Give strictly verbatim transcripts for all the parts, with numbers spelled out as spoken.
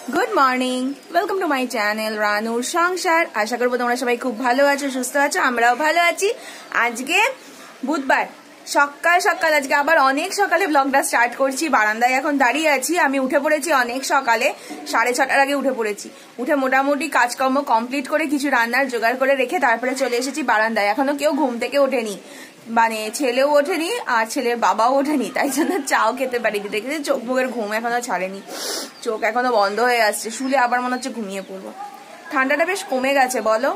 Good morning, welcome to my channel রানুর সংসার। আশা করবো তোমরা সবাই খুব ভালো আছো, সুস্থ আছো, আমরাও ভালো আছি। আজকে বুধবার সকাল সকাল, আজকে আবার অনেক সকালে ব্লগটা স্টার্ট করছি। বারান্দায় এখন দাঁড়িয়ে আছি, আমি উঠে পড়েছি অনেক সকালে, সাড়ে ছটার আগে উঠে পড়েছি। উঠে মোটামুটি কাজকর্ম কমপ্লিট করে কিছু রান্নার জোগাড় করে রেখে তারপরে চলে এসেছি বারান্দায়। এখনো কেউ ঘুম থেকে ওঠেনি, মানে ছেলেও ওঠেনি আর ছেলের বাবাও ওঠেনি, তাই জন্য চাও খেতে পারিনি। দেখেছি চোখ মুখের ঘুম এখনো ছাড়েনি, চোখ এখনো বন্ধ হয়ে আসছে, শুলে আবার মনে হচ্ছে ঘুমিয়ে পড়বো। ঠান্ডাটা বেশ কমে গেছে বলো,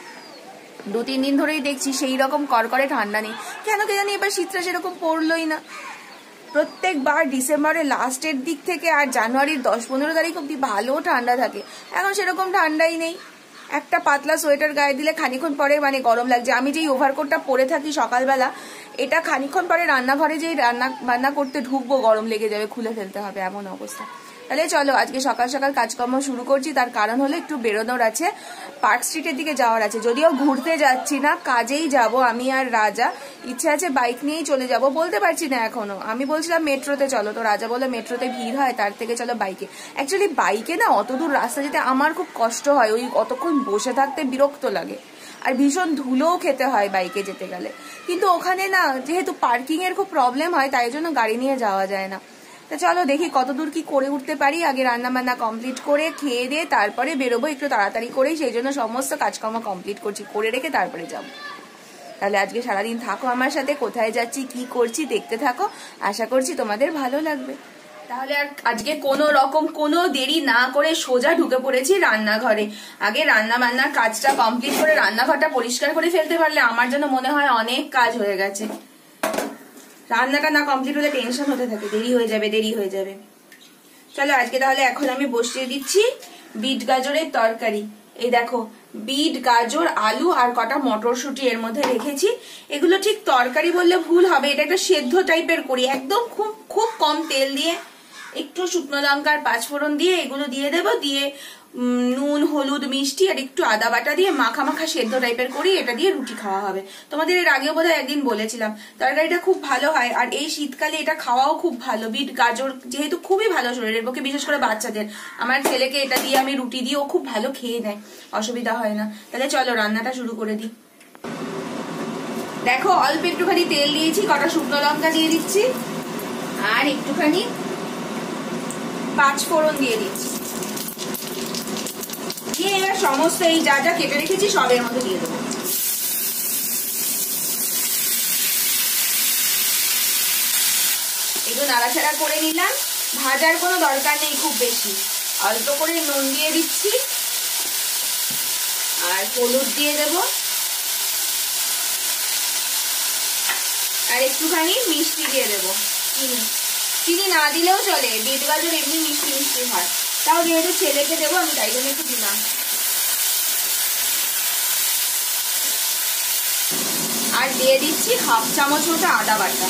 দু তিন দিন ধরেই দেখছি সেই রকম করকরে ঠান্ডা নেই। কেন কে জানি এবার শীতটা সেরকম পড়লোই না। প্রত্যেকবার ডিসেম্বরের লাস্টের দিক থেকে আর জানুয়ারির দশ পনেরো তারিখ অব্দি ভালো ঠান্ডা থাকে, এখন সেরকম ঠান্ডাই নেই। একটা পাতলা সোয়েটার গায়ে দিলে খানিক্ষণ পরে মানে গরম লাগছে। আমি যেই ওভারকোটটা পরে থাকি সকালবেলা, এটা খানিক্ষণ পরে রান্নাঘরে যেই রান্না বান্না করতে ঢুকবো গরম লেগে যাবে, খুলে ফেলতে হবে, এমন অবস্থা। তাহলে চলো আজকে সকাল সকাল কাজকর্ম শুরু করছি। তার কারণ হলো একটু বেরোনোর আছে, পার্ক স্ট্রিটের দিকে যাওয়ার আছে। যদিও ঘুরতে যাচ্ছি না, কাজেই যাব আমি আর রাজা। ইচ্ছে আছে বাইক নিয়েই চলে যাব, বলতে পারছি না এখনো। আমি বলছিলাম মেট্রোতে চলো, তো রাজা বলে মেট্রোতে ভিড় হয়, তার থেকে চলো বাইকে। অ্যাকচুয়ালি বাইকে না অত দূর রাস্তা যেতে আমার খুব কষ্ট হয়, ওই অতক্ষণ বসে থাকতে বিরক্ত লাগে, আর ভীষণ ধুলোও খেতে হয় বাইকে যেতে গেলে। কিন্তু ওখানে না যেহেতু পার্কিং এর খুব প্রবলেম হয়, তাই জন্য গাড়ি নিয়ে যাওয়া যায় না। তা চলো দেখি কতদূর কি করে উঠতে পারি। আগে রান্না বান্না কমপ্লিট করে খেয়ে দিয়ে তারপরে বেরোবো একটু তাড়াতাড়ি করেই, সেই জন্য সমস্ত কাজকর্ম কমপ্লিট করছি, করে রেখে তারপরে যাবো। তাহলে আজকে সারাদিন থাকো আমার সাথে, কোথায় যাচ্ছি কি করছি দেখতে থাকো, আশা করছি তোমাদের ভালো লাগবে। তাহলে আর আজকে কোনো রকম কোনো দেরি না করে সোজা ঢুকে পড়েছি রান্নাঘরে। আগে রান্না বান্নার কাজটা কমপ্লিট করে রান্নাঘরটা পরিষ্কার করে ফেলতে পারলে আমার জন্য মনে হয় অনেক কাজ হয়ে গেছে। রান্নাটা না কমপ্লিট হলে টেনশন হতে থাকে, দেরি হয়ে যাবে দেরি হয়ে যাবে। চলো আজকে তাহলে এখন আমি বসিয়ে দিচ্ছি বিট গাজরের তরকারি। এই দেখো, বিট গাজর আলু আর কটা মটরশুঁটি এর মধ্যে রেখেছি। এগুলো ঠিক তরকারি বললে ভুল হবে, এটা একটা সেদ্ধ টাইপের করি, একদম খুব খুব কম তেল দিয়ে, একটু শুকনো লঙ্কার পাঁচফোড়ন দিয়ে এগুলো দিয়ে দেবো, দিয়ে নুন হলুদ মিষ্টি আর একটু আদা বাটা দিয়ে মাখা মাখা সেদ্ধ টাইপের করি। এটা দিয়ে রুটি খাওয়া হবে। তোমাদের এর আগেও বোধহয় একদিন বলেছিলাম, তরকারিটা খুব ভালো হয়, আর এই শীতকালে এটা খাওয়াও খুব ভালো। বিট গাজর যেহেতু খুবই ভালো শরীরের পক্ষে, বিশেষ করে বাচ্চাদের। আমার ছেলেকে এটা দিয়ে আমি রুটি দিয়ে ও খুব ভালো খেয়ে নেয়, অসুবিধা হয় না। তাহলে চলো রান্নাটা শুরু করে দিই। দেখো অল্প একটুখানি তেল দিয়েছি, কটা শুকনো লঙ্কা দিয়ে দিচ্ছি আর একটুখানি পাঁচ ফোড়ন দিয়ে দিচ্ছি। দিয়ে এবার সমস্ত এই যা যা কেটে রেখেছি সব এর মধ্যে দিয়ে দেবো। একটু নাড়াচাড়া করে নিলাম, ভাজার কোনো দরকার নেই খুব বেশি, অল্প করে নুন দিয়ে দিচ্ছি আর হলুদ দিয়ে দেব আর একটুখানি মিষ্টি দিয়ে দেবো। চিনি চিনি না দিলেও চলে, বিট গাজর এমনি মিষ্টি মিষ্টি হয়, তাও যেহেতু ছেলেকে দেবো আমি তাই জন্য একটু দিলাম। আর দিয়ে দিচ্ছি হাফ চামচ মতো আদা বাটা।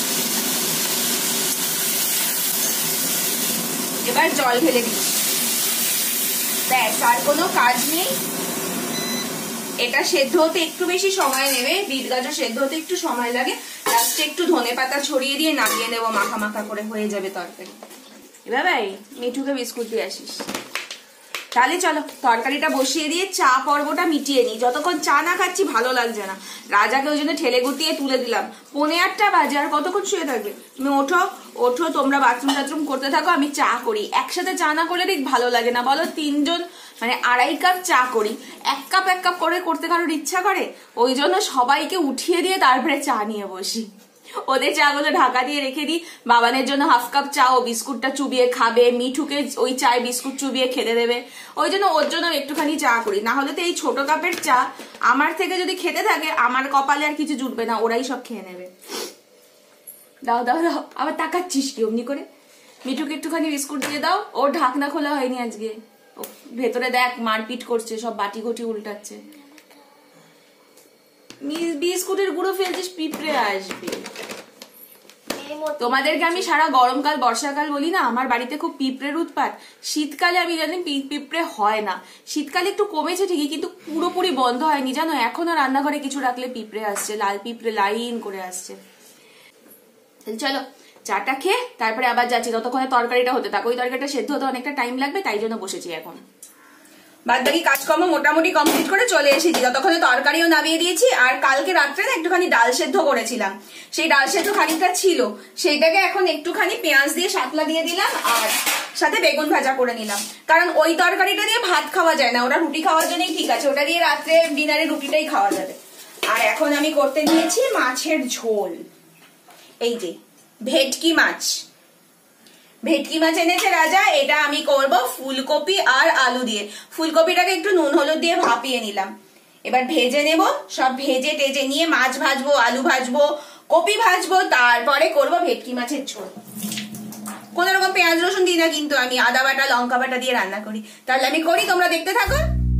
এবার জল ঢেলে দিচ্ছি, ব্যাস আর কোনো কাজ নেই। এটা সেদ্ধ হতে একটু বেশি সময় নেবে, বিট গাজর সেদ্ধ হতে একটু সময় লাগে। লাস্টে একটু ধনে পাতা ছড়িয়ে দিয়ে নামিয়ে নেবো, মাখা মাখা করে হয়ে যাবে তরকারি। এবার ভাই মিঠুকে বিস্কুট দিয়ে আসিস। তাহলে চলো তরকারিটা বসিয়ে দিয়ে চা পর্বটা মিটিয়ে নিই, যতক্ষণ চা না খাচ্ছি ভালো লাগছে না। রাজাকে ওই জন্য ঠেলে গুটিয়ে তুলে দিলাম, পৌনে আটটা বাজে, আর কতক্ষণ শুয়ে থাকবে। তুমি ওঠো ওঠো, তোমরা বাথরুম টাথরুম করতে থাকো, আমি চা করি। একসাথে চা না করলে ঠিক ভালো লাগে না বলো, তিনজন মানে আড়াই কাপ চা করি, এক কাপ এক কাপ করে করতে কারোর ইচ্ছা করে, ওই জন্য সবাইকে উঠিয়ে দিয়ে তারপরে চা নিয়ে বসি। ওদের চা গুলো ঢাকা দিয়ে রেখে দিই, বাবানের জন্য হাফ কাপ চা, ও বিস্কুটটা চুবিয়ে খাবে, মিঠুকে ওই চায় বিস্কুট চুবিয়ে খেতে দেবে, ওই জন্য ওর জন্য একটুখানি চা করি। না হলে তো এই ছোট কাপের চা আমার থেকে যদি খেতে থাকে আমার কপালে আর কিছু জুটবে না, ওরাই সব খেয়ে নেবে। দাও দাও দাও, আবার তাকাচ্ছিস কি অমনি করে। মিঠুকে একটুখানি বিস্কুট দিয়ে দাও, ওর ঢাকনা খোলা হয়নি আজকে, ভেতরে দেখ মারপিট করছে, সব বাটি ঘটি উল্টাচ্ছে। বিস্কুটের গুঁড়ো ফেলছিস, পিঁপড়ে আসবে। তোমাদেরকে আমি সারা গরমকাল বর্ষাকাল বলি না, আমার বাড়িতে খুব পিঁপড়ের উৎপাত। শীতকালে আমি জানি পিঁপড়ে হয় না, শীতকালে একটু কমেছে ঠিকই, কিন্তু পুরোপুরি বন্ধ হয়নি জানো। এখনো রান্নাঘরে কিছু রাখলে পিঁপড়ে আসছে, লাল পিঁপড়ে লাইন করে আসছে। চলো চাটা খেয়ে তারপরে আবার যাচ্ছি, ততক্ষণে তরকারিটা হতে থাক। ওই তরকারিটা সেদ্ধ হতে অনেকটা টাইম লাগবে, তাই জন্য বসেছি এখন। বাদ বাকি কাজকর্ম মোটামুটি কমপ্লিট করে চলে এসেছি, ততক্ষণে তরকারিও নামিয়ে দিয়েছি। আর কালকে রাত্রে না একটুখানি ডাল সেদ্ধ করেছিলাম, সেই ডাল সেদ্ধ খানিকটা ছিল, সেইটাকে এখন একটুখানি পেঁয়াজ দিয়ে শাকলা দিয়ে দিলাম আর সাথে বেগুন ভাজা করে নিলাম। কারণ ওই তরকারিটা দিয়ে ভাত খাওয়া যায় না, ওটা রুটি খাওয়ার জন্যই ঠিক আছে, ওটা দিয়ে রাত্রে ডিনারে রুটিটাই খাওয়া যাবে। আর এখন আমি করতে নিয়েছি মাছের ঝোল। এই যে ভেটকি মাছ, ভেটকি মাছ এনেছে রাজা, এটা আমি করব ফুলকপি আর আলু দিয়ে। ফুলকপিটাকে একটু নুন হলুদ দিয়ে ভাপিয়ে নিলাম, এবার ভেজে নেব। সব ভেজে টেজে নিয়ে মাছ ভাজবো, আলু ভাজবো, কপি ভাজবো, তারপরে করব ভেটকি মাছের ঝোল। কোন রকম পেঁয়াজ রসুন দিই না কিন্তু, আমি আদা বাটা লঙ্কা বাটা দিয়ে রান্না করি। তাহলে আমি করি, তোমরা দেখতে থাকো।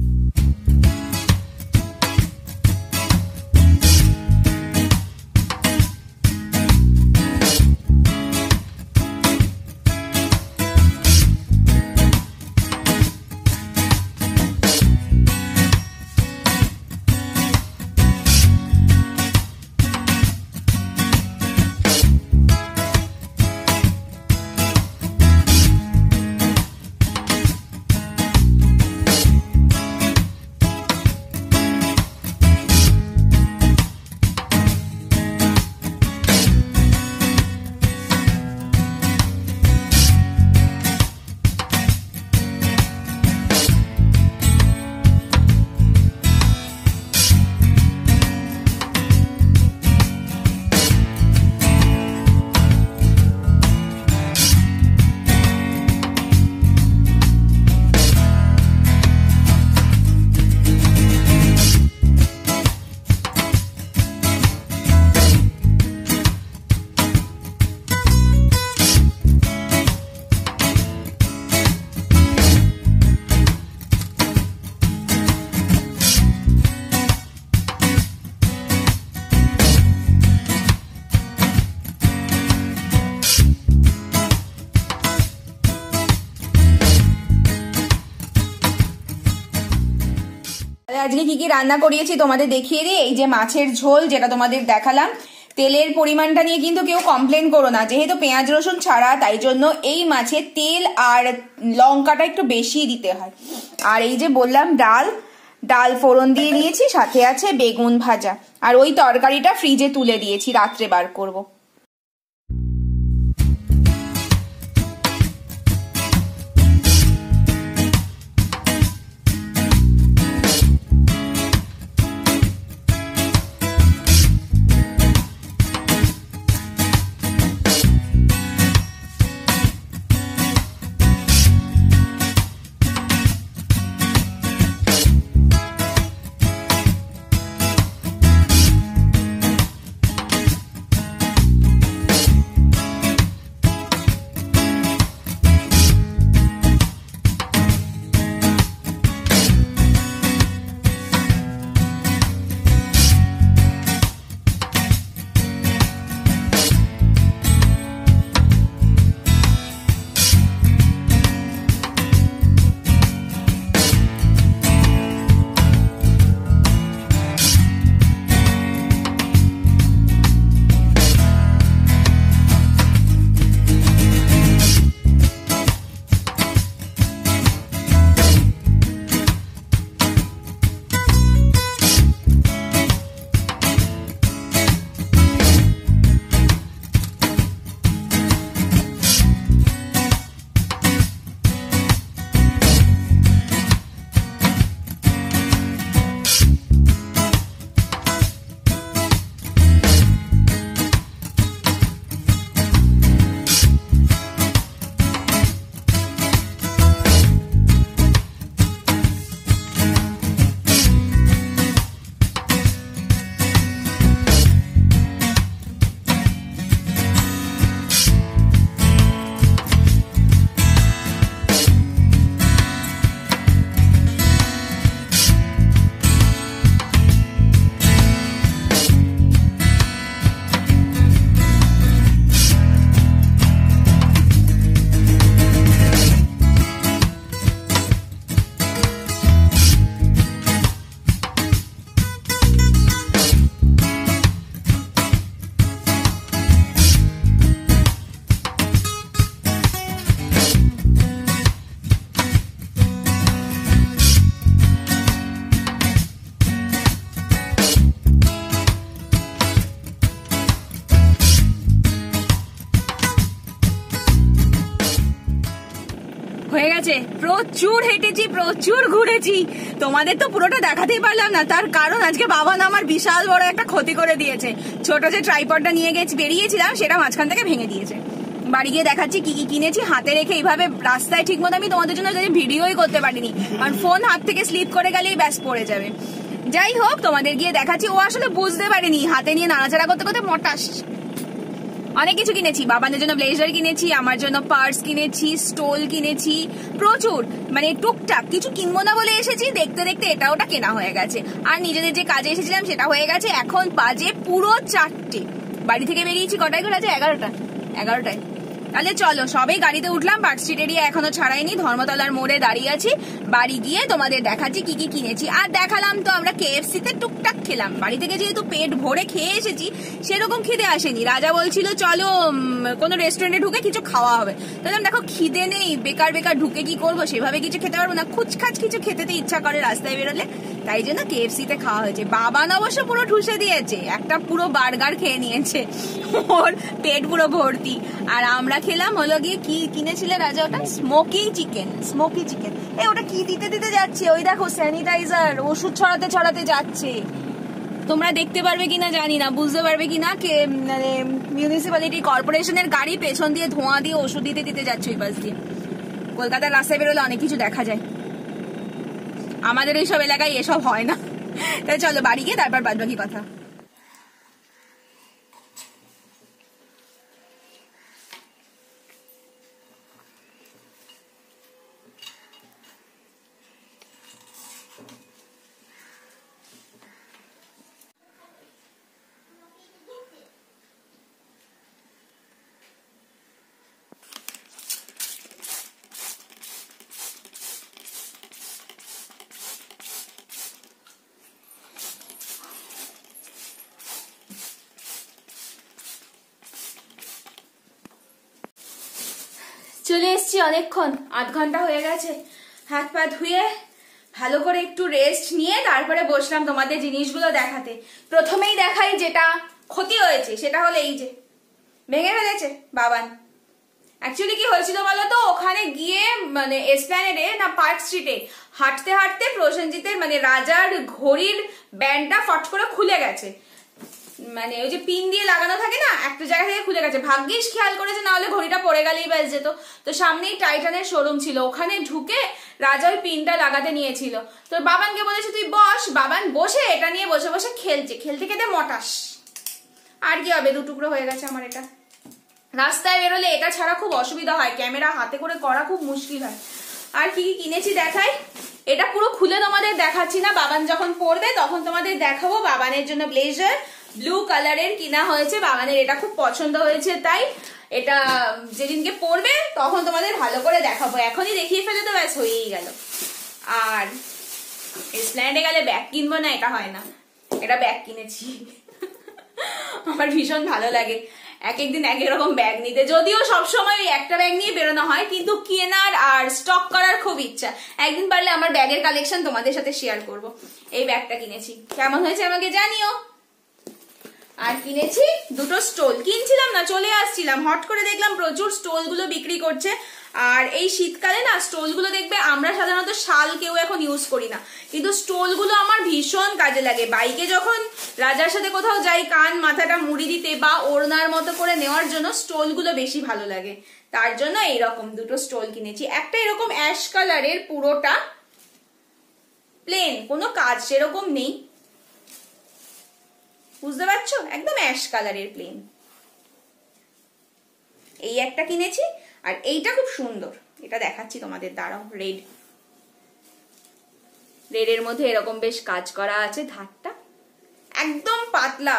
আজকে কি কি রান্না করিয়েছি তোমাদের দেখিয়ে দিই। এই যে মাছের ঝোল, যেটা তোমাদের দেখালাম। তেলের পরিমাণটা নিয়ে কিন্তু কেউ কমপ্লেন করো না, যেহেতু পেঁয়াজ রসুন ছাড়া, তাই জন্য এই মাছে তেল আর লঙ্কাটা একটু বেশি দিতে হয়। আর এই যে বললাম ডাল, ডাল ফোড়ন দিয়ে নিয়েছি, সাথে আছে বেগুন ভাজা। আর ওই তরকারিটা ফ্রিজে তুলে দিয়েছি, রাত্রে বার করবো। হয়ে গেছে, প্রচুর হেঁটেছি, প্রচুর ঘুরেছি, তোমাদের তো পুরোটা দেখাতেই পারলাম না, তার কারণ আজকে বাবা না আমার বিশাল বড় একটা ক্ষতি করে দিয়েছে। ছোট যে ট্রাইপডটা নিয়ে গেছি বেরিয়েছিলাম সেটা মাঝখান থেকে ভেঙে দিয়েছে। বাড়ি গিয়ে দেখাচ্ছি কি কি কিনেছি, হাতে রেখে এইভাবে রাস্তায় ঠিক মতো আমি তোমাদের জন্য ভিডিওই করতে পারিনি, কারণ ফোন হাত থেকে স্লিপ করে গেলেই ব্যাস পড়ে যাবে। যাই হোক তোমাদের গিয়ে দেখাচ্ছি। ও আসলে বুঝতে পারেনি, হাতে নিয়ে নাড়াচাড়া করতে করতে মোটাস। অনেক কিছু কিনেছি, বাবাদের জন্য ব্লেজার কিনেছি, আমার জন্য পার্স কিনেছি, স্টোল কিনেছি, প্রচুর, মানে টুকটাক কিছু কিনবো না বলে এসেছি, দেখতে দেখতে এটা ওটা কেনা হয়ে গেছে। আর নিজেদের যে কাজে এসেছিলাম সেটা হয়ে গেছে। এখন বাজে পুরো চারটে, বাড়ি থেকে বেরিয়েছি কটায় করে আছে, এগারোটা এগারোটায় তাহলে চলো সবাই গাড়িতে উঠলাম। পার্ক স্ট্রিট এরিয়া এখনো ছাড়াইনি, ধর্মতলার মোড়ে দাঁড়িয়ে আছি। বাড়ি গিয়ে তোমাদের দেখাচ্ছি কি কি কিনেছি। আর দেখালাম তো আমরা কেএফসি তে টুকটাক খেলাম, বাড়ি থেকে যেহেতু পেট ভরে খেয়ে এসেছি সেরকম খিদে আসেনি। রাজা বলছিল চলো কোনো রেস্টুরেন্টে ঢুকে কিছু খাওয়া হবে, তাহলে দেখো খিদে নেই, বেকার বেকার ঢুকে কি করবো, সেভাবে কিছু খেতে পারবো না, খুচখাচ কিছু খেতে ইচ্ছা করে রাস্তায় বেরোলে, তাই জন্য কেএফসি তে খাওয়া হয়েছে। বাবান অবশ্য পুরো ঠুসে দিয়েছে, একটা পুরো বার্গার খেয়ে নিয়েছে, ওর পেট পুরো ভর্তি। আর আমরা খেলাম হলো গিয়ে কি কিনেছিলে রাজা, ওটা স্মোকি চিকেন, স্মোকি চিকেন। এ ওটা কি দিতে দিতে যাচ্ছে, ওই দেখো স্যানিটাইজার, ওষুধ ছড়াতে ছড়াতে যাচ্ছে। তোমরা দেখতে পারবে কিনা জানি না, বুঝতে পারবে কিনা, কে মানে মিউনিসিপ্যালিটি কর্পোরেশনের গাড়ি পেছন দিয়ে ধোঁয়া দিয়ে ওষুধ দিতে দিতে যাচ্ছে ওই পাশ দিয়ে। কলকাতার রাস্তায় বেরোলে অনেক কিছু দেখা যায়, আমাদের এইসব এলাকায় এসব হয় না। তাই চলো বাড়ি গিয়ে তারপর বাদ বাকি কথা। চলে এসছি অনেকক্ষণ, আধ ঘন্টা হয়ে গেছে। হাত পা ধুয়ে ভালো করে একটু রেস্ট নিয়ে তারপরে বসলাম তোমাদের জিনিসগুলো দেখাতে। প্রথমেই দেখাই যেটা ক্ষতি হয়েছে, সেটা হলো এই যে ভেঙে ফেলেছে বাবান। অ্যাকচুয়ালি কি হয়েছিল বলতো, ওখানে গিয়ে মানে এসপ্ল্যানেডে না পার্ক স্ট্রিটে হাঁটতে হাঁটতে প্রসেনজিতের মানে রাজার ঘড়ির ব্যান্ডটা ফট করে খুলে গেছে, মানে ওই যে পিন দিয়ে লাগানো থাকে না, একটা জায়গা থেকে খুলে গেছে। ভাগ্যিস খেয়াল করেছে, না হলে ঘড়িটা পড়ে গেলেই বেশ যেত। তো সামনেই টাইটানের শোরুম ছিল, ওখানে ঢুকে রাজা ওই পিনটা লাগাতে নিয়েছিল। তো বাবানকে বলেছে তুই বস, বাবান বসে এটা নিয়ে বসে বসে খেলছে, খেলতে খেলতে মটাস। আর কি হবে, দু টুকরো হয়ে গেছে আমার এটা। রাস্তায় বেরোলে এটা ছাড়া খুব অসুবিধা হয়, ক্যামেরা হাতে করে করা খুব মুশকিল হয়। আর কি কি কিনেছি দেখাই, এটা পুরো খুলে তোমাদের দেখাচ্ছি না, বাবান যখন পরবে তখন তোমাদের দেখাবো। বাবানের জন্য ব্লেজার ব্লু কালারের কিনা হয়েছে, বাবানের এটা খুব পছন্দ হয়েছে, তাই এটা যেদিনকে পরবে তখন তোমাদের ভালো করে দেখাবো, এখনই দেখিয়ে ফেলে তো ব্যাস হয়েই গেল। আর এসপ্ল্যানেডে গেলে ব্যাগ কিনবো না, এটা হয় না, এটা ব্যাগ কিনেছি। আমার ভীষণ ভালো লাগে এক একদিন এক এক রকম ব্যাগ নিতে, যদিও সবসময় একটা ব্যাগ নিয়ে বেরোনো হয়, কিন্তু কেনার আর স্টক করার খুব ইচ্ছা। একদিন পারলে আমার ব্যাগের কালেকশন তোমাদের সাথে শেয়ার করব। এই ব্যাগটা কিনেছি, কেমন হয়েছে আমাকে জানিও। আর কিনেছি দুটো স্টোল, কিনছিলাম না চলে আসছিলাম, হট করে দেখলাম প্রচুর স্টোল গুলো বিক্রি করছে। আর এই শীতকালে না স্টোল গুলো দেখবে, আমরা সাধারণত শাল কেউ এখন ইউজ করি না, কিন্তু স্টোল গুলো আমার ভীষণ কাজে লাগে। বাইকে যখন রাজার সাথে কোথাও যাই কান মাথাটা মুড়ি দিতে বা ওড়নার মতো করে নেওয়ার জন্য স্টোল গুলো বেশি ভালো লাগে, তার জন্য এইরকম দুটো স্টোল কিনেছি। একটা এরকম অ্যাশ কালারের, পুরোটা প্লেন, কোনো কাজ সেরকম নেই, বুঝতে পারছো, একদম অ্যাশ কালারের প্লেন। এই একটা কিনেছি, আর এইটা খুব সুন্দর, এটা দেখাচ্ছি তোমাদের, দাঁড়াও। রেড, রেডের মধ্যে এরকম বেশ কাজ করা আছে, ধারটা একদম পাতলা,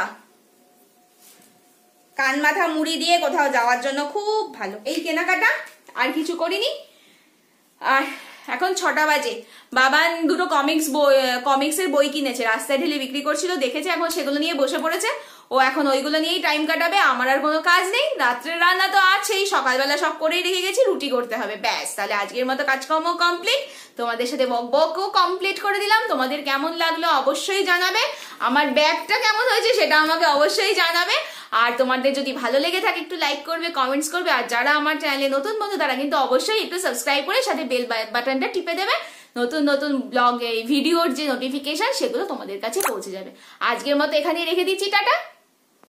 কান মাথা মুড়ি দিয়ে কোথাও যাওয়ার জন্য খুব ভালো। এই কেনাকাটা, আর কিছু করিনি। আর এখন ছটা বাজে, বাবান দুটো কমিক্স বই কমিক্সের বই কিনেছে, রাস্তায় ঢেলে বিক্রি করছিল, দেখেছে, এখন সেগুলো নিয়ে বসে পড়েছে। ও এখন ওইগুলো নিয়েই টাইম কাটাবে, আমার আর কোনো কাজ নেই। রাত্রের রান্না তো আছেই, সকালবেলা সব করেই রেখে গেছি, রুটি করতে হবে ব্যাস। তাহলে আজকের মতো কাজকর্ম কমপ্লিট, তোমাদের সাথে বক বকও কমপ্লিট করে দিলাম। তোমাদের কেমন লাগলো অবশ্যই জানাবে, আমার ব্যাগটা কেমন হয়েছে সেটা আমাকে অবশ্যই জানাবে। আর তোমাদের যদি ভালো লেগে থাকে একটু লাইক করবে, কমেন্টস করবে। আর যারা আমার চ্যানেলে নতুন বন্ধু তারা কিন্তু অবশ্যই একটু সাবস্ক্রাইব করে সাথে বেল বাটনটা টিপে দেবে, নতুন নতুন ব্লগ ভিডিওর যে নোটিফিকেশন সেগুলো তোমাদের কাছে পৌঁছে যাবে। আজকের মতো এখানেই রেখে দিচ্ছি, টাটা।